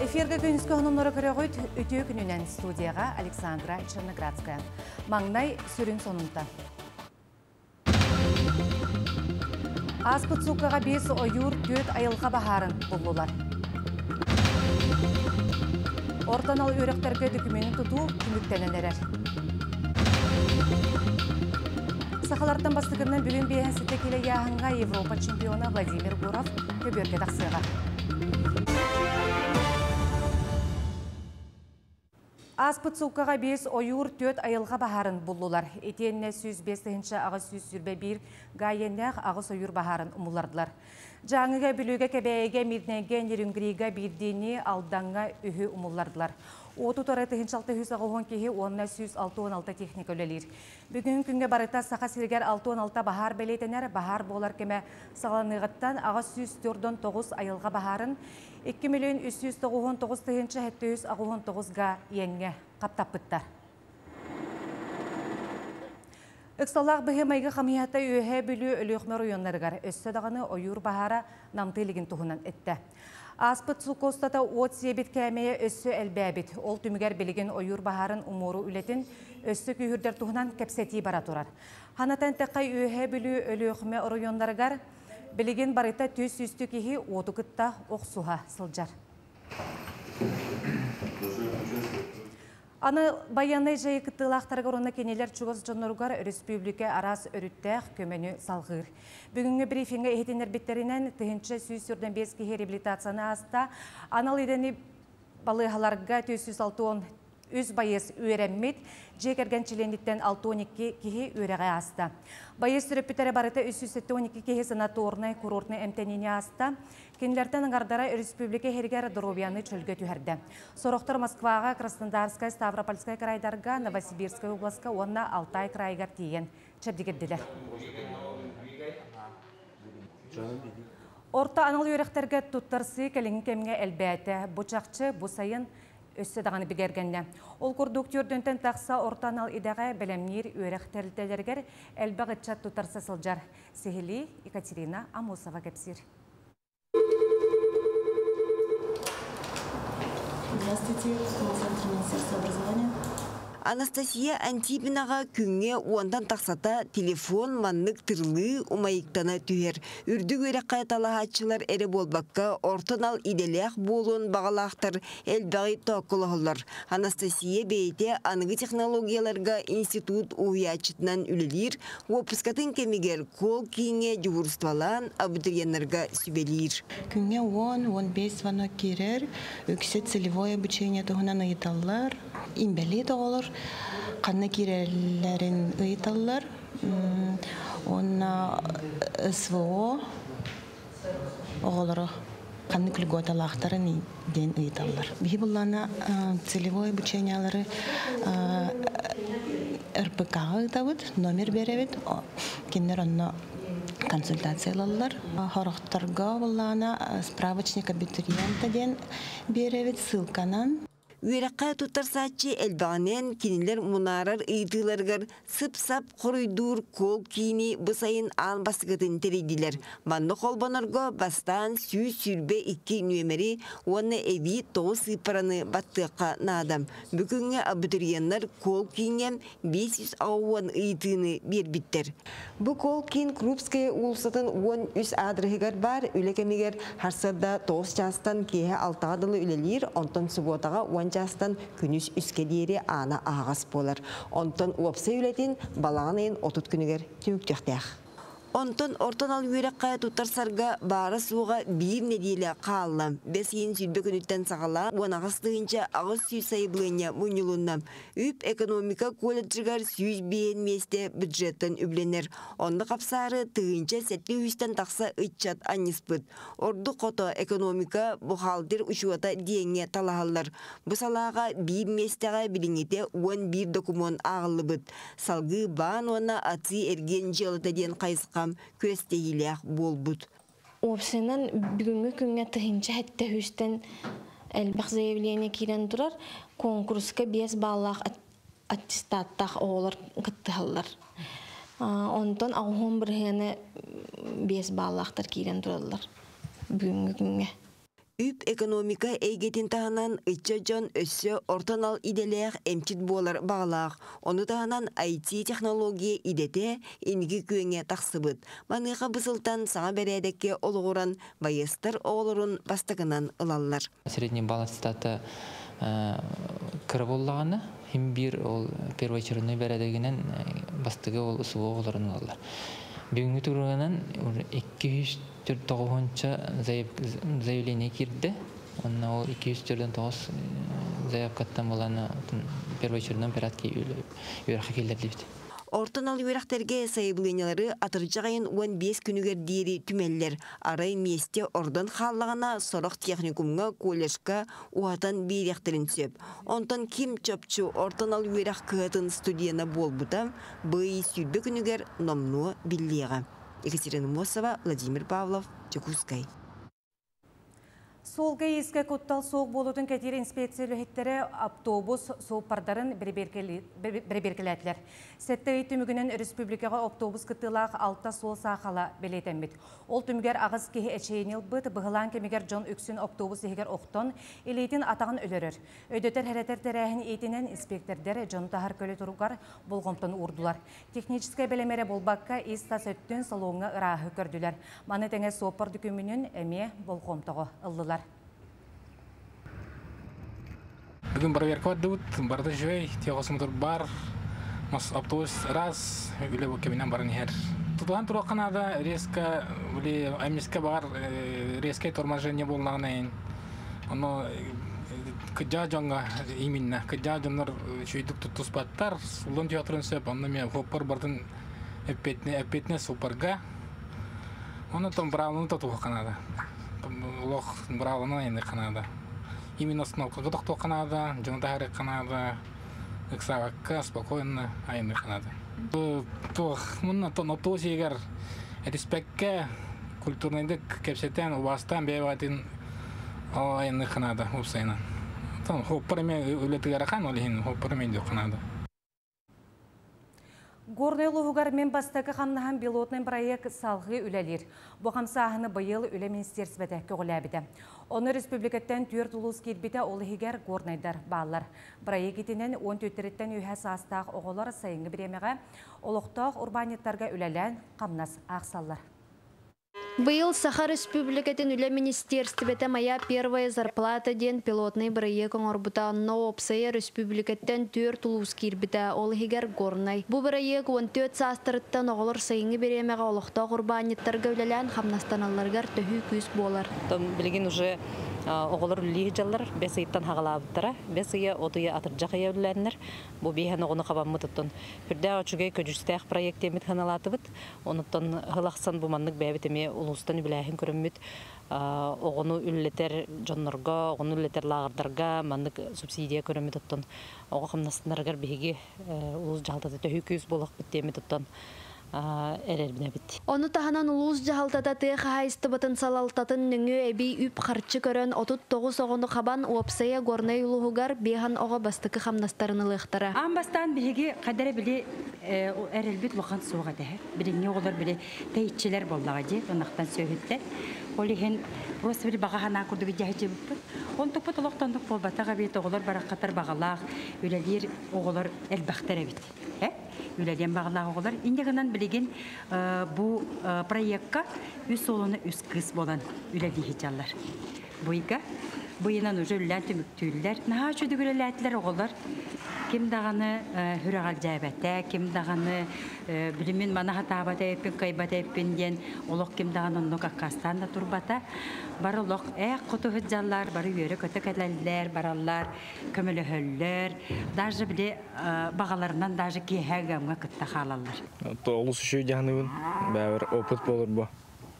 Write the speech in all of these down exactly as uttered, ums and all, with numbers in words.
Эфирге күніскі ғынымлары көріғойд өте күнінен студияға Александра Черноградская. Маңнай сүрін сонында. Аспыт суқаға бес ойыр төт айылға бахарын болулар. Ортанал өріқтерге дүкіменін тұту күміктенен әрер. Сақалардан бастығынан бүгін бейін сетте келе яғынға Европа чемпионы Владимир Гуров көберге тақсыға. Аспыт суқаға бес ойыр төт айылға бахарын болулар. Етеніне сүз бестігінші ағыз сүз сүрбе бір ғайеннәқ ағыз ойыр бахарын ұмылардылар. Жаңыға бүлігі кәбәйге мирнәген ерінгіріға бірдені алданға үхі ұмылардылар. Оту торатығын шалты хүз ағуын кейі онына сүз алты он алты техника өлелер. Бүгін күнге барыта сақа сіргер алты он алты бахар бәлейтенер, бахар болар кеме сағаланығыттан ағыз сүз төрден тоғыз айылға бахарын екі миллион үш жүз тоғыз тоғыз тығыншы әтті жүз ағуын тоғызға еңге қаптап бұттар. Үксалақ бұғы майғы қамияты өйе бүлі өліқмер ойынларығар өссі дағаны ойыр бахара намтылығын тұғынан әтті. Аспыт сукостата от себет кәмейе өссі әлбәбет. Ол түмігер білген ойыр бахарын умору үлетін өссі күйірдер тұғынан кәпсеті бара тұрар. Ханатан тәқай өйе бүлі өліқме ойынларығар білген барыта төс үсті кейі оты күтті оқсуға сылжар. Аны баянай жайы кыттылақтарға орына кенелер чуғыз жонларығар республика арас өріттәқ көмені салғыр. Бүгінгі брифингі ехетенер беттерінен түхінші сүз сүрден бес кейі реабилитацияны аста анал едені балығаларға төс жүз алты он үз байыз өйрәммет, жекерген челендіктен алты он екі кейі өйреға аста. Байыз сүріппітері барыта үз жүз он екі кейі санаторный, курортный әмтәніне аста. Кенлерден аңғардара республика хергер дұровияны чөлге түхәрді. Сорықтар Москваға, Краснодарская, Ставропольская крайдарға, Новосибирская областқа, онна Алтай крайгар тиген чәбдегерділер. Орта аныл өріқтерге тұттарсы кәліңін кәмге әлбәті, бұчақчы, бұсайын өссі дағаны бігергенде. Ол көрдіктөрдінтен тақса орта анал идаға бәлемнер өріқтерілтелергер әлбәғі чат тұттарсы сылжар. Сехили Екатерина Амосова кәпсір. Здравствуйте, Центр Министерства образования. Анастасия Антипинаға күнге уандан тақсата телефон маннық тырлы умайықтана түйер. Үрдік өрі қайталағатшылар әрі болбаққа ортанал иделек болуын бағалақтар әлбәғи тоқылығылар. Анастасия бейте анығы технологияларға институт уйачытынан үлілер, опыскатын кемегер кол кейінге жүгірствалан абитуриенларға сүбелер. Күнге он он бес звонок керер, өксе целевое обучение тұғынан ұйыталар, имбәлі тоғылар. Қанна кирелерин ыйталлар, онна СВО оғылары қанны күлготалақтарын ден ыйталлар. Бихи бұллана целевое обучениялары РПК ыйтабыд, номер беребет, кендер онна консультациялалар. Хорықтарға бұллана справочник абитуриента ден беребет ссылканан. Үйраққа тұттарсатчы әлбағанен кенелер мұнарар ұйтыларғар сып-сап қоройдур кол кейіні бұсайын аң басығытын терейділер. Манны қолбанарға бастан сүйіз сүрбе екі нөмері оны әві тоғыз сыпараны баттыққа надам. Бүкінгі абитуриенлар кол кейінем бес жүз ауын ұйтыны бербіттер. Бұ кол кейін Крупская ұлсатын он үш адрығығар бар, үлекемегер харсарда тоғыз жастан кейі алтағадылы үлелер, онтан сұботаға он жастан күніс үскедері ана ағас болар. Онтан уапса үлетін балағанайын отут күнігер түміктіқтәқ. Онтон ортан ал үйраққа тұттарсарға бары суға бір неделі қалам. Бес ең сүлбе күніттен сағала, он ағыстығынша ағыз сүй сайбылыня мұнылыннам. Үп экономика колледжігар сүйіз бейін месте бюджеттен үбленер. Онды қапсары тұғынша сәтлі үстен тақса үтчат анеспыд. Орды қото экономика бұхалдыр ұшуата дейінге талағалар. Бұсалаға бір местеға біліңете он бір документ ағылы бұд. Салғы баан оны аты ерген желіті ден қайсқа көстейілек болбуд. Опсынан бүгінгі күнге тұхынша әтті хүстен әлбақ заявление керен тұрар, конкурсқа бес баллақ аттестаттақ оғылар күттіғалар. Онтан ауғын біргені бес баллақтар керен тұралар бүгінгі күнге. Үп экономика эйгетин тағынан ытча жон өссө ортанал иделеях эмчит болар бағалақ. Оны тағынан ай ти технология идете инги күеңе тақсыбыт. Маныға бысылтан саңа бәрәдекке олғыран байыстыр оғылырын бастығынан ылалар. Средний балл аттестаты кірі болағаны, хим бир ол первоочередной бәрәдегінен бастығы ол ұсуы оғылырын ылалар. Бүгінгі тұрғынан iki yüz to'qqizinchi заявление кирді. Онна ол iki yüz to'qqiz заявкаттан боланы первоочередной порядке үйраққа келдірді. Ортон ал үйрақтерге сайыблыйнялары атыржағайын он бес күнігер дейірі түмеллер. Арай месте ордон қаллағына сорық техникумға коллежға уатан бейректерін сөп. Онтан ким чөпчу ортон ал үйрақ кығатын студияна бол бұта бұй сүйбі күнігер номну биллеға. Екатерина Мосова, Владимир Павлов, Чекускай. Солға ескі көттал соқ болудың кәтері инспекциялы хеттері автобус соқ пардарын бірберкеләтілер. Сәтті өйті мүгінен республикаға автобус күттілақ алта сол сақала белетенбет. Ол түмігер ағыз кеге әчейінел бұд, бұғылан кемегер жон үксін автобус егер оқтон елейтін атағын өлерір. Өйдетер әрәтер тәрәхін ейтінен инспектордер жон тағар көлі тұруғар болғымтын ұрдылар. Техническай белемері болбаққа иста сөттін салуыңа ұрағы көрділер. Маны тәңе сопыр дүкімінен әме болғымтығы ылдылар. Бүгін проверка барды, барды жөй, теғосымдыр бар, мас автобус раз, үлі бұл кемінен барын ер. Тұтылған тұруға қанада резка, үлі әмеске бағар резкай торможение болнағынайын. Оны күджа жоңға именно, күджа жоңлар шүйдік тұттыс баттар, ұлын театрын сөп, оны мен хоппар бардың әппетіне супарға. Оны там бравлыны тұтуға қанада. Лох бравлыны енді қанада. Именно остановка готовка Канада, Джонатаре Канада, Эксавака, спокойно, айны Канада. То, мына то, но то сигар, респектке культурный дек кепсетен у вас там беватин, айны Канада, упсайна. Там хоппарме улетыгара хан олихин, хоппарме до Канада. Горный луғығар мен бастығы қамнахан пилотный проект салғы үләлер. Бұқам сағыны бұйыл үлі министерсібеті көғіләбіді. Оны республикаттан түрт ұлыс келбеті олығығар горнайдар бағылар. Проектінен он төрттен үйә састақ оғылар сайынғы біремеға олықтақ урбаниттарға үләлән қамнас ақсалар. Быйыл Саха Республикатын үлі министерствете моя первая зарплата ден пилотный проект орбута но опсая республикаттан төрт улус кирбита олығығар горнай. Бу проект он төрт састырыттан оғылыр сайыңы беремеға олықтақ урбаниттарға үләлән қамнастаналарғар төхі күз болар. Білген уже оғылыр үлі жалар, бәс айттан хағалабыттара, бәс айя отуя атыржақ айя үләнлер, бұ бейхан оғыны қабамы тұттын. Хүрді очугай көжістәқ проектемет ханалаты бұд, оныттан ғылақсан бұманлық бәбітеме улустан үләхін көріммет, оғыны үллетер жонларға, оғыны үллетер лағырдарға, манлық субсидия көріммет тұттын. Оғы қымнастынарғар бейге улус жалдады төхі көз болақ біттемет тұттын. Оны таханан улус жахалтата тыйық хайысты бұтын салалтатын нүңі әбей үп қарчы көрін отут тоғыз оғыны қабан уапсая горнай улуғығар бейхан оға бастықы қамнастарын ұлықтары. Ан бастан бігі қадары білі әрелбет лоқан соға дәі. Біліңе олар білі тәйітчелер болдаға де, онақтан сөйіттер. Олеген просто білі баға хана күрді бейді әйте бұппыр. Он тұқпыт ұлықтандық болбатаға бейт оғылар бараққатар бағалақ, өлелер оғылар әлбақтар әбет. Үләден бағылағы оғылар. Индегінен білеген бұл проектқа үс олыны үс қыз болан үләді хетялар. Бұйға, бұйынан ұжы үлән түміктүйлер. Наға жүді көреләтілер оғылар. Кем дағаны хүрағал жәбәтті, кем дағаны білімен манаға табата еппен, қайбата еппен ден, олық кем дағаны ұнық аққастан да тұрбата. Бары олық әқ құты хүтжалар, бары өрі көті кәләлілер, баралар, көмілі хөллер. Даже біле бағаларынан даже кейхәгімға күтті қалалар. Олыс үші жағынығын бәуір опыт болыр бұ.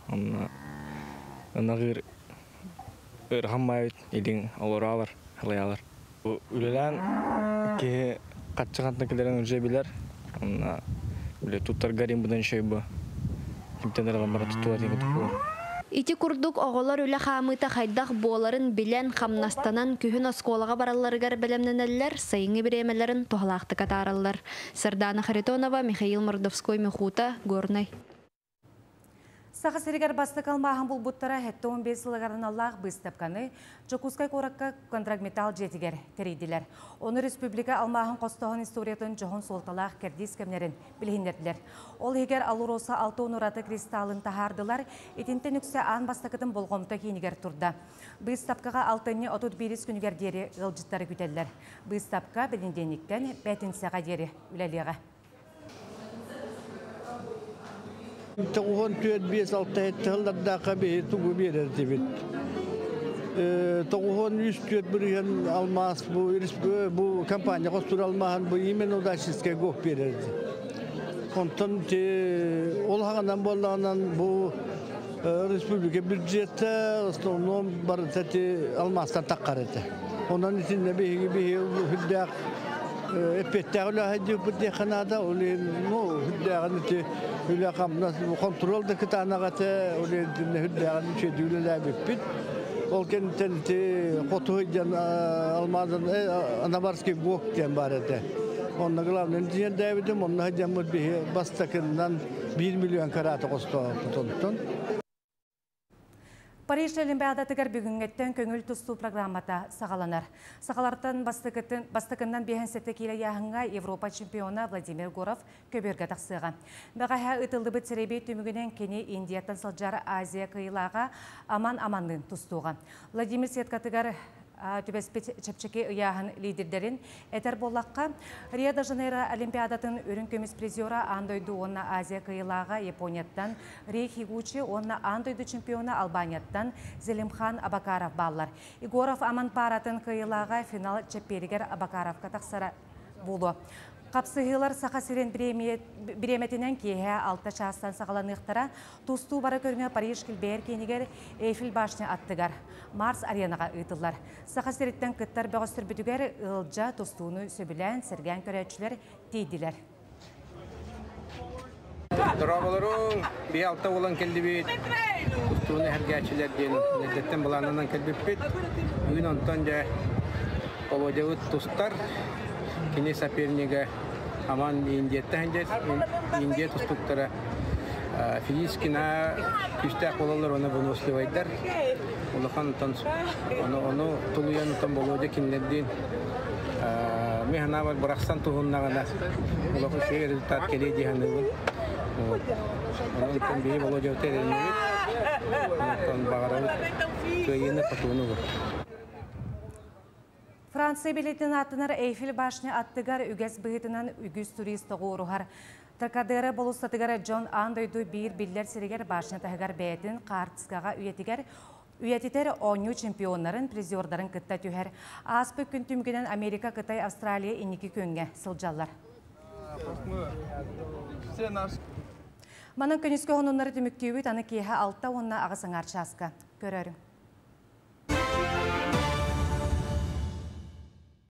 Онағыр ұрған майыт, елдің олыралар, қалаялар. Үлелән ке қатчығантын келерін үрже білер. Туттар гарим бұдан шөй бұ. Кемтендерген бара тұтуа дейін тұқылыр. Ити күрдік оғылар үлі қамыта қайдақ боларын білен қамнастанан күхін осколаға бараларығар бәлемненелер, сайыңы біремелерін тоғылақты қатаралар. Сардана Харитонова, Михаил Мордовской, Мехута, Горнай. Саха серигер басты калмахан бұл бұттара хетті он бес сылығарын Аллах бұстапқаны Жокускай қораққа контрагметал жетігер терейділер. Оны республика алмахан қостағын историятын жоғын солталақ кердис кемнерін білгендерділер. Ол егер алуроса алты онураты кристалын тахардылар, етінтен үксе аң бастақытын болғымта кейінігер тұрда. Бұстапқаға алтыны отут бирис күнігер дері ғылжыттары күтелдер. Бұстапқа білінденіктен бәтінсеға дері үләлеға. Тоғын түйет бес алты әттіғылардағы бейі тұғы берер дебет. Тоғын үш түйет бүрген алмас бұл компания қостыр алмаған бұл емен удаческай көк берерді. Онтан ол хағанан болағынан бұл республика бюджеті основном бар тәте алмастан таққар еді. Онан итінде бейгі бейгі хүлдәқ эппеттәгілі әйдеу бірде қанада, ол хүлдәғын ете Hülakam kontrol da kıtanağıtı, öyle hüddağın çedüğüyle bipit. Ol kendisi kotuğuydan almadan anabarski gök diyen barede. Onun glavnen diyen devidim, onun hacamı bir bastakından bir milyon karatı kostu tutuntun. Париж Олимпиадатыгар бүгінгеттен көңіл тұсту программата сағаланар. Сағалардан бастықындан бейін сәтті келі яғынға Европа чемпионы Владимир Горов көберге тақсыға. Бағаға ұтылды бұт сәребей түмігінен кені Индияттан сылжары Азия қиылаға аман-аманлын тұстуға. Владимир Сеткатыгар түбәспет чәпчеке ұяғын лидердерін әтер болаққа Рио-де-Жанейро Олимпиадатын өрін көміс призиора Андойду онна Азия қиылаға Японияттан Рей Хигучи онна Андойду чемпионы Албанияттан Зелимхан Абакаров баллар. Игоров аман паратын қиылаға финал чәпперігер Абакаровқа тақсара болу. Қапсығылар сақасырен біреметінен кейе алты шастан сағаланықтара тұсту бара көріне Париж кілбер кенігер Эйфел башны аттығар. Марс аренаға ұйтылар. Сақасыреттен күттар бағыстыр бүтігер ұлжа тұстуыны сөбілән сірген көрәтшілер дейділер. Тұрабылырың бей алта olan келді бейт. Тұстуыны әргәтшілер дейін. Ләдеттен бұланынан келбіп бейт. Үйін онтан жа олодеуыт тұстар. Kini соперника аман Индияттан хәнҗәс, Индия тустуктара физическина күстәк булалар, аны бонуслыйдар. Улахан тан аны аны тулуян тан болоҗа кинләрдән механа бар Брахсан тугыннагына. Улахан шәһәр результат келе дигәнне. Аны тан бей болоҗа үтәдән. Тан багарып көйене патуны бар. Франция билетин атынар Эйфел башны аттыгар үгәс быгытынан үгүз турист оғырухар. Тракадері болустатыгар Джон Андойду бир биллер сиригер башны тахыгар бәйтін қартысқаға үйетігер үйетитер оңю чемпионларын, призиордарын кытта түйер. Аспы күн түмгенен Америка, Кытай, Австралия инники көнге сылжалар. Манын көніскі ғонунлары түміктеуі таны кейі алтта онна ағысың арчасқа. Көрерің.